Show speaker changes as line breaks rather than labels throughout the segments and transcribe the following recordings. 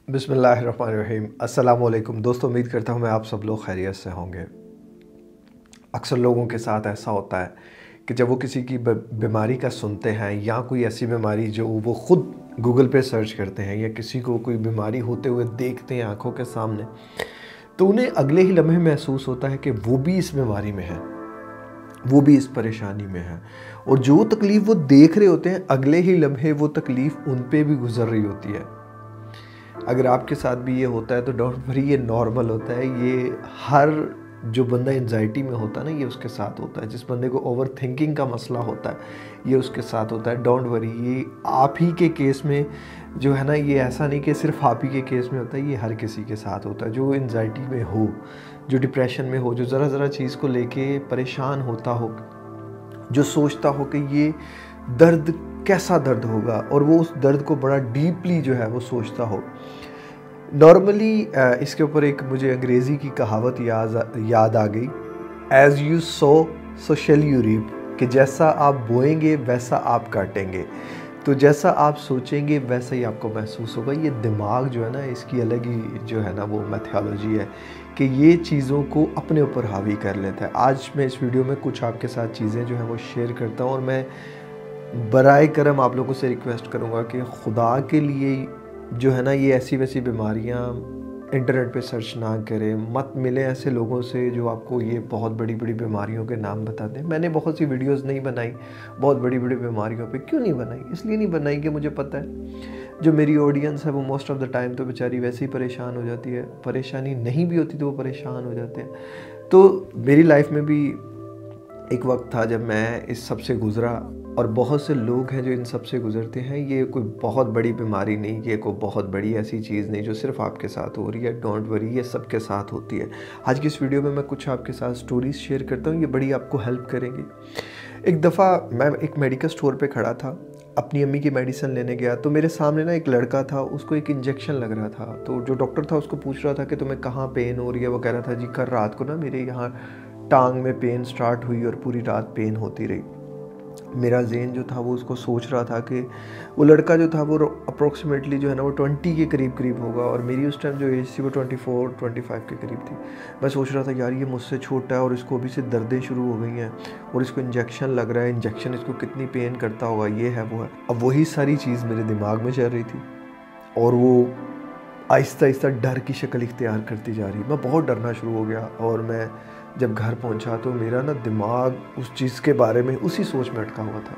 बिस्मिल्लाहिर्रहमानिर्रहीम। अस्सलाम वालेकुम दोस्तों, उम्मीद करता हूँ मैं आप सब लोग खैरियत से होंगे। अक्सर लोगों के साथ ऐसा होता है कि जब वो किसी की बीमारी का सुनते हैं या कोई ऐसी बीमारी जो वो ख़ुद गूगल पे सर्च करते हैं या किसी को कोई बीमारी होते हुए देखते हैं आँखों के सामने, तो उन्हें अगले ही लम्हे महसूस होता है कि वो भी इस बीमारी में है, वो भी इस परेशानी में है, और जो तकलीफ़ वो देख रहे होते हैं अगले ही लम्हे वो तकलीफ़ उन पे भी गुजर रही होती है। अगर आपके साथ भी ये होता है तो डोंट वरी, ये नॉर्मल होता है। ये हर जो बंदा एंजाइटी में होता है ना, ये उसके साथ होता है। जिस बंदे को ओवर थिंकिंग का मसला होता है ये उसके साथ होता है। डोंट वरी, ये आप ही के केस में जो है ना, ये ऐसा नहीं कि सिर्फ आप ही के केस में होता है, ये हर किसी के साथ होता है। जो एंजाइटी में हो, जो डिप्रेशन में हो, जो ज़रा ज़रा चीज़ को लेके परेशान होता हो, जो सोचता हो कि ये दर्द कैसा दर्द होगा, और वो उस दर्द को बड़ा डीपली जो है वो सोचता हो। नॉर्मली इसके ऊपर एक मुझे अंग्रेज़ी की कहावत याद आ गई, as you sow shall you reap, कि जैसा आप बोएंगे वैसा आप काटेंगे। तो जैसा आप सोचेंगे वैसा ही आपको महसूस होगा। ये दिमाग जो है ना, इसकी अलग ही जो है ना वो मैथोलॉजी है कि ये चीज़ों को अपने ऊपर हावी कर लेता है। आज मैं इस वीडियो में कुछ आपके साथ चीज़ें जो है वो शेयर करता हूँ, और मैं बराए करम आप लोगों से रिक्वेस्ट करूँगा कि खुदा के लिए जो है ना, ये ऐसी वैसी बीमारियाँ इंटरनेट पे सर्च ना करें, मत मिले ऐसे लोगों से जो आपको ये बहुत बड़ी बड़ी बीमारियों के नाम बताते हैं। मैंने बहुत सी वीडियोस नहीं बनाई बहुत बड़ी बड़ी बीमारियों पे। क्यों नहीं बनाई? इसलिए नहीं बनाई कि मुझे पता है जो मेरी ऑडियंस है वो मोस्ट ऑफ़ द टाइम तो बेचारी वैसे ही परेशान हो जाती है। परेशानी नहीं भी होती तो वो परेशान हो जाते हैं। तो मेरी लाइफ में भी एक वक्त था जब मैं इस सब से गुज़रा, और बहुत से लोग हैं जो इन सब से गुज़रते हैं। ये कोई बहुत बड़ी बीमारी नहीं, ये कोई बहुत बड़ी ऐसी चीज़ नहीं जो सिर्फ आपके साथ हो रही है। डोंट वरी, ये सबके साथ होती है। आज की इस वीडियो में मैं कुछ आपके साथ स्टोरीज़ शेयर करता हूँ, ये बड़ी आपको हेल्प करेंगी। एक दफ़ा मैं एक मेडिकल स्टोर पे खड़ा था, अपनी अम्मी की मेडिसिन लेने गया, तो मेरे सामने ना एक लड़का था, उसको एक इंजेक्शन लग रहा था। तो जो डॉक्टर था उसको पूछ रहा था कि तुम्हें कहाँ पेन हो रही है। वो कह रहा था जी कल रात को ना मेरे यहाँ टांग में पेन स्टार्ट हुई और पूरी रात पेन होती रही। मेरा ज़हन जो था वो उसको सोच रहा था कि वो लड़का जो था वो अप्रोक्सीमेटली जो है ना वो 20 के करीब होगा, और मेरी उस टाइम जो एज थी वो 24-25 के करीब थी। मैं सोच रहा था यार ये मुझसे छोटा है और इसको अभी से दर्दें शुरू हो गई हैं, और इसको इंजेक्शन लग रहा है, इंजेक्शन इसको कितनी पेन करता होगा, ये है वो है। अब वही सारी चीज़ मेरे दिमाग में चल रही थी, और वो आहिस्ता आहिस्ता डर की शक्ल इख्तियार करती जा रही। मैं बहुत डरना शुरू हो गया, और मैं जब घर पहुंचा तो मेरा ना दिमाग उस चीज़ के बारे में उसी सोच में अटका हुआ था।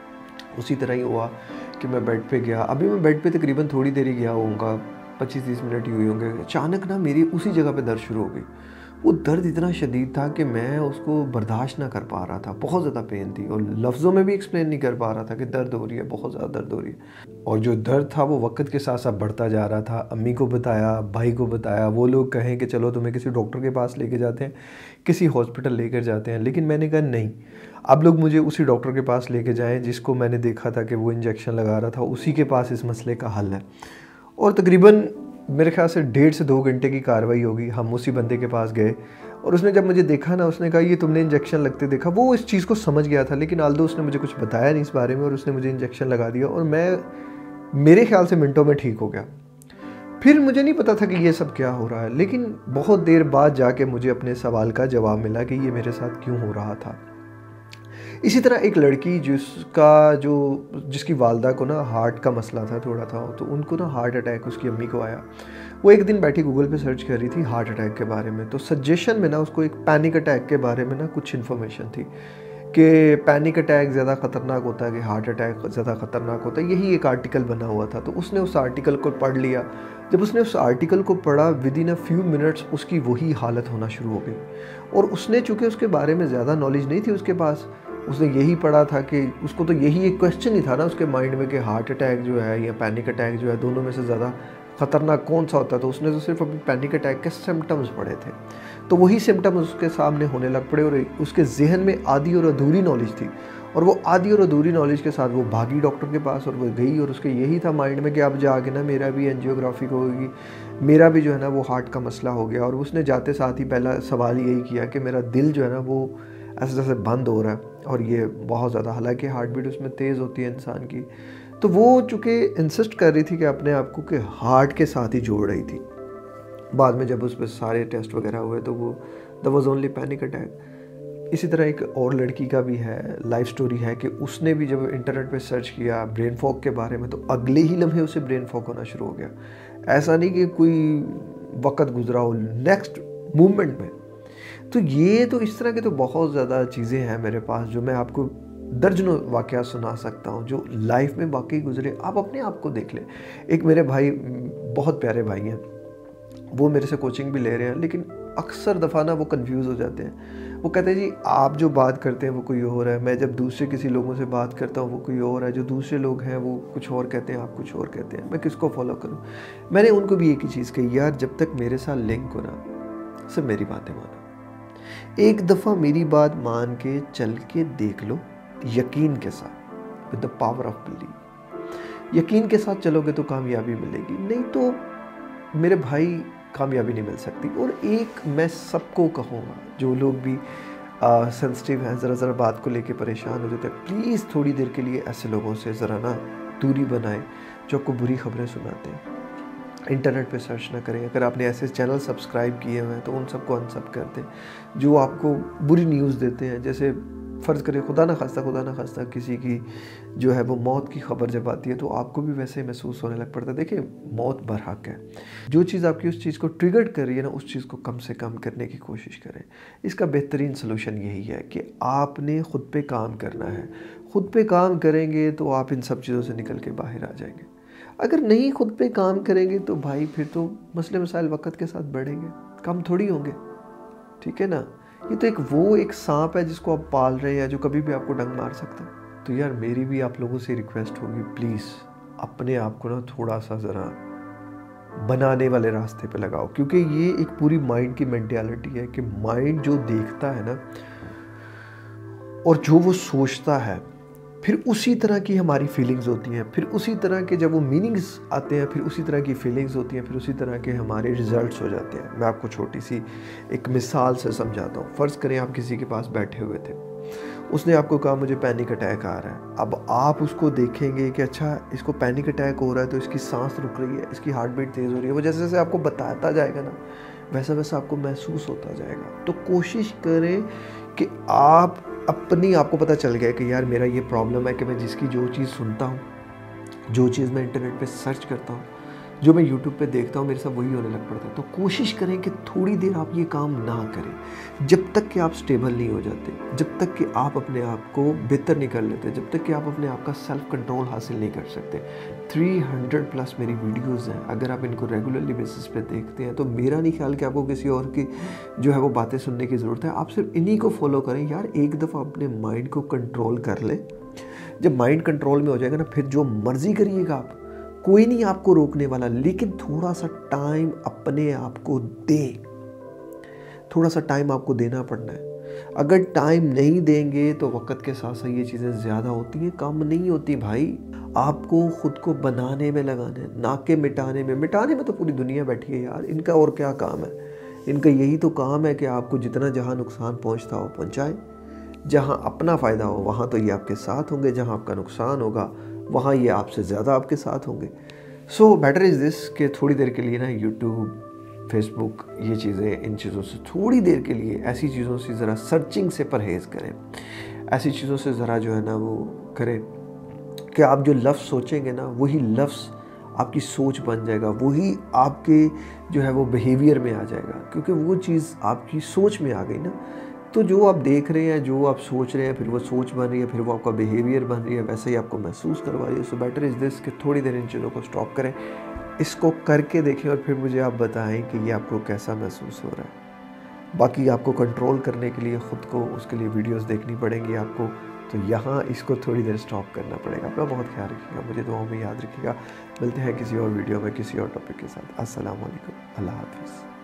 उसी तरह ही हुआ कि मैं बेड पे गया। अभी मैं बेड पे तकरीबन थोड़ी देर ही गया होऊंगा, 25-30 मिनट ही हुए होंगे। अचानक ना मेरी उसी जगह पे दर्द शुरू हो गई। वो दर्द इतना शदीद था कि मैं उसको बर्दाश्त ना कर पा रहा था। बहुत ज़्यादा पेन थी, और लफ्ज़ों में भी एक्सप्लेन नहीं कर पा रहा था कि दर्द हो रही है, बहुत ज़्यादा दर्द हो रही है। और जो दर्द था वो वक्त के साथ साथ बढ़ता जा रहा था। अम्मी को बताया, भाई को बताया, वो लोग कहें कि चलो तुम्हें किसी डॉक्टर के पास लेके जाते हैं, किसी हॉस्पिटल लेकर जाते हैं। लेकिन मैंने कहा नहीं, आप लोग मुझे उसी डॉक्टर के पास लेके जाएँ जिसको मैंने देखा था कि वो इंजेक्शन लगा रहा था, उसी के पास इस मसले का हल है। और तकरीबन मेरे ख्याल से 1.5 से 2 घंटे की कार्रवाई होगी। हम उसी बंदे के पास गए, और उसने जब मुझे देखा ना, उसने कहा ये तुमने इंजेक्शन लगते देखा। वो इस चीज़ को समझ गया था, लेकिन आल्दो उसने मुझे कुछ बताया नहीं इस बारे में, और उसने मुझे इंजेक्शन लगा दिया, और मैं मेरे ख्याल से मिनटों में ठीक हो गया। फिर मुझे नहीं पता था कि ये सब क्या हो रहा है, लेकिन बहुत देर बाद जाके मुझे अपने सवाल का जवाब मिला कि ये मेरे साथ क्यों हो रहा था। इसी तरह एक लड़की जिसकी वालदा को ना हार्ट का मसला था थोड़ा था, तो उनको ना हार्ट अटैक उसकी अम्मी को आया। वो एक दिन बैठी गूगल पे सर्च कर रही थी हार्ट अटैक के बारे में, तो सजेशन में ना उसको एक पैनिक अटैक के बारे में ना कुछ इन्फॉर्मेशन थी कि पैनिक अटैक ज़्यादा ख़तरनाक होता है, कि हार्ट अटैक ज़्यादा ख़तरनाक होता है। यही एक आर्टिकल बना हुआ था, तो उसने उस आर्टिकल को पढ़ लिया। जब उसने उस आर्टिकल को पढ़ा, within a few minutes उसकी वही हालत होना शुरू हो गई। और उसने चूँकि उसके बारे में ज़्यादा नॉलेज नहीं थी उसके पास, उसने यही पढ़ा था कि उसको तो यही एक क्वेश्चन ही था ना उसके माइंड में कि हार्ट अटैक जो है या पैनिक अटैक जो है, दोनों में से ज़्यादा ख़तरनाक कौन सा होता है। तो उसने तो सिर्फ अभी पैनिक अटैक के सिम्टम्स पढ़े थे, तो वही सिम्टम्स उसके सामने होने लग पड़े, और उसके जहन में आधी और अधूरी नॉलेज थी। और वो आधी और अधूरी नॉलेज के साथ वो भागी डॉक्टर के पास, और वो गई, और उसके यही था माइंड में कि अब जाके ना मेरा भी एंजियोग्राफी होगी, मेरा भी जो है ना वो हार्ट का मसला हो गया। और उसने जाते साथ ही पहला सवाल यही किया कि मेरा दिल जो है ना वो ऐसे जैसे बंद हो रहा है, और ये बहुत ज़्यादा, हालांकि हार्ट बीट उसमें तेज़ होती है इंसान की, तो वो चूँकि इंसिस्ट कर रही थी कि अपने आप को कि हार्ट के साथ ही जोड़ रही थी। बाद में जब उस पर सारे टेस्ट वगैरह हुए तो वो that was only panic attack. इसी तरह एक और लड़की का भी है, लाइफ स्टोरी है कि उसने भी जब इंटरनेट पे सर्च किया ब्रेन फॉग के बारे में तो अगले ही लम्हे उसे ब्रेन फॉग होना शुरू हो गया। ऐसा नहीं कि कोई वक्त गुजरा हो, नेक्स्ट मूवमेंट में। तो ये तो इस तरह के तो बहुत ज़्यादा चीज़ें हैं मेरे पास जो मैं आपको दर्जनों वाक़यात सुना सकता हूँ जो लाइफ में वाकई गुजरे। आप अपने आप को देख लें। एक मेरे भाई, बहुत प्यारे भाई हैं, वो मेरे से कोचिंग भी ले रहे हैं, लेकिन अक्सर दफ़ा ना वो कंफ्यूज हो जाते हैं। वो कहते हैं जी आप जो बात करते हैं वो कोई और है, मैं जब दूसरे किसी लोगों से बात करता हूँ वो कोई और है, जो दूसरे लोग हैं वो कुछ और कहते हैं, आप कुछ और कहते हैं, मैं किसको फॉलो करूँ। मैंने उनको भी एक ही चीज़ कही, यार जब तक मेरे साथ लिंक हो ना सिर्फ मेरी बातें मानो। एक दफ़ा मेरी बात मान के चल के देख लो, यकीन के साथ, with the power of believe. यकीन के साथ चलोगे तो कामयाबी मिलेगी, नहीं तो मेरे भाई कामयाबी नहीं मिल सकती। और एक मैं सबको कहूँगा, जो लोग भी सेंसिटिव हैं, ज़रा बात को लेके परेशान हो जाते हैं, प्लीज़ थोड़ी देर के लिए ऐसे लोगों से ज़रा ना दूरी बनाएं जो आपको बुरी खबरें सुनाते हैं। इंटरनेट पे सर्च ना करें। अगर आपने ऐसे चैनल सब्सक्राइब किए हुए हैं तो उन सबको अनसब कर दें जो आपको बुरी न्यूज़ देते हैं। जैसे फ़र्ज़ करें खुदा ना खास्ता किसी की जो है वो मौत की खबर जब आती है तो आपको भी वैसे ही महसूस होने लग पड़ता है। देखिए मौत बरहक है, जो चीज़ आपकी उस चीज़ को ट्रिगर कर रही है ना, उस चीज़ को कम से कम करने की कोशिश करें। इसका बेहतरीन सलूशन यही है कि आपने ख़ुद पे काम करना है। ख़ुद पे काम करेंगे तो आप इन सब चीज़ों से निकल के बाहर आ जाएंगे। अगर नहीं खुद पे काम करेंगे तो भाई फिर तो मसले मसाइल वक्त के साथ बढ़ेंगे, कम थोड़ी होंगे। ठीक है ना। ये तो एक सांप है जिसको आप पाल रहे हैं, जो कभी भी आपको डंग मार सकता है। तो यार मेरी भी आप लोगों से रिक्वेस्ट होगी, प्लीज़ अपने आप को ना थोड़ा सा ज़रा बनाने वाले रास्ते पे लगाओ, क्योंकि ये एक पूरी माइंड की मेंटालिटी है कि माइंड जो देखता है ना और जो वो सोचता है, फिर उसी तरह की हमारी फीलिंग्स होती हैं, फिर उसी तरह के जब वो मीनिंग्स आते हैं, फिर उसी तरह की फीलिंग्स होती हैं, फिर उसी तरह के हमारे रिजल्ट्स हो जाते हैं। मैं आपको छोटी सी एक मिसाल से समझाता हूँ। फ़र्ज़ करें आप किसी के पास बैठे हुए थे, उसने आपको कहा मुझे पैनिक अटैक आ रहा है। अब आप उसको देखेंगे कि अच्छा इसको पैनिक अटैक हो रहा है तो इसकी सांस रुक रही है, इसकी हार्ट बीट तेज़ हो रही है। वो जैसे जैसे आपको बताता जाएगा ना वैसा वैसा आपको महसूस होता जाएगा। तो कोशिश करें कि आप अपनी, आपको पता चल गया कि यार मेरा ये प्रॉब्लम है कि मैं जिसकी जो चीज़ सुनता हूँ, जो चीज़ मैं इंटरनेट पे सर्च करता हूँ, जो मैं यूट्यूब पे देखता हूँ, मेरे साथ वही होने लग पड़ता है। तो कोशिश करें कि थोड़ी देर आप ये काम ना करें जब तक कि आप स्टेबल नहीं हो जाते, जब तक कि आप अपने आप को बेहतर नहीं कर लेते, जब तक कि आप अपने आप का सेल्फ कंट्रोल हासिल नहीं कर सकते। 300+ मेरी वीडियोज़ हैं, अगर आप इनको रेगुलरली बेसिस पे देखते हैं तो मेरा नहीं ख्याल कि आपको किसी और की जो है वो बातें सुनने की ज़रूरत है। आप सिर्फ इन्हीं को फॉलो करें। यार एक दफ़ा अपने माइंड को कंट्रोल कर लें, जब माइंड कंट्रोल में हो जाएगा ना फिर जो मर्ज़ी करिएगा आप, कोई नहीं आपको रोकने वाला। लेकिन थोड़ा सा टाइम अपने आप को दें, थोड़ा सा टाइम आपको देना पड़ना है। अगर टाइम नहीं देंगे तो वक्त के साथ साथ ये चीज़ें ज़्यादा होती हैं, कम नहीं होती भाई। आपको ख़ुद को बनाने में लगाना है, ना कि मिटाने में तो पूरी दुनिया बैठी है यार। इनका और क्या काम है, इनका यही तो काम है कि आपको जितना जहाँ नुकसान पहुँचता हो पहुँचाए। जहाँ अपना फ़ायदा हो वहाँ तो ये आपके साथ होंगे, जहाँ आपका नुकसान होगा वहाँ ये आपसे ज़्यादा आपके साथ होंगे। सो बेटर इज़ दिस कि थोड़ी देर के लिए ना यूट्यूब, फेसबुक, ये चीज़ें, इन चीज़ों से थोड़ी देर के लिए, ऐसी चीज़ों से ज़रा सर्चिंग से परहेज़ करें। ऐसी चीज़ों से ज़रा जो है ना वो करें कि आप जो लफ्ज़ सोचेंगे ना वही लफ्ज़ आपकी सोच बन जाएगा, वही आपके जो है वो बिहेवियर में आ जाएगा, क्योंकि वो चीज़ आपकी सोच में आ गई ना। तो जो आप देख रहे हैं, जो आप सोच रहे हैं, फिर वो सोच बन रही है, फिर वो आपका बिहेवियर बन रही है, वैसे ही आपको महसूस करवा रही है। सो बेटर इज़ दिस कि थोड़ी देर इन चीज़ों को स्टॉप करें, इसको करके देखें और फिर मुझे आप बताएं कि ये आपको कैसा महसूस हो रहा है। बाकी आपको कंट्रोल करने के लिए ख़ुद को, उसके लिए वीडियोस देखनी पड़ेंगी आपको। तो यहाँ इसको थोड़ी देर स्टॉप करना पड़ेगा। अपना बहुत ख्याल रखिएगा, मुझे दुआओं में याद रखिएगा। मिलते हैं किसी और वीडियो में किसी और टॉपिक के साथ। अस्सलाम वालेकुम, अल्लाह हाफ़िज़।